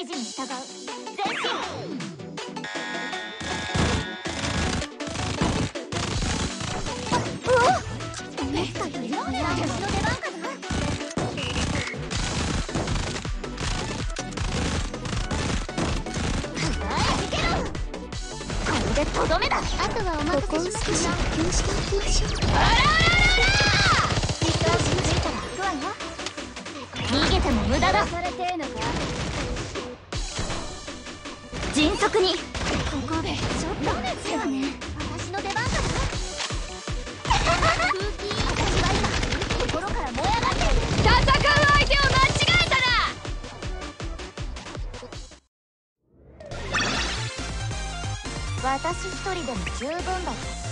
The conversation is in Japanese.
示に従う。前進。思ったよりも私の出番かな。これでとどめだ。あとはお任せします。ここを少し休憩しましょう。あらあらあらあら。時間しついたら行くわよ。逃げても無駄だ。されてえのか。迅速に。ここでちょっと熱よね。私の出番かな。空気私は今心から燃え上がっている。戦う相手を間違えたら。私一人でも十分だよ。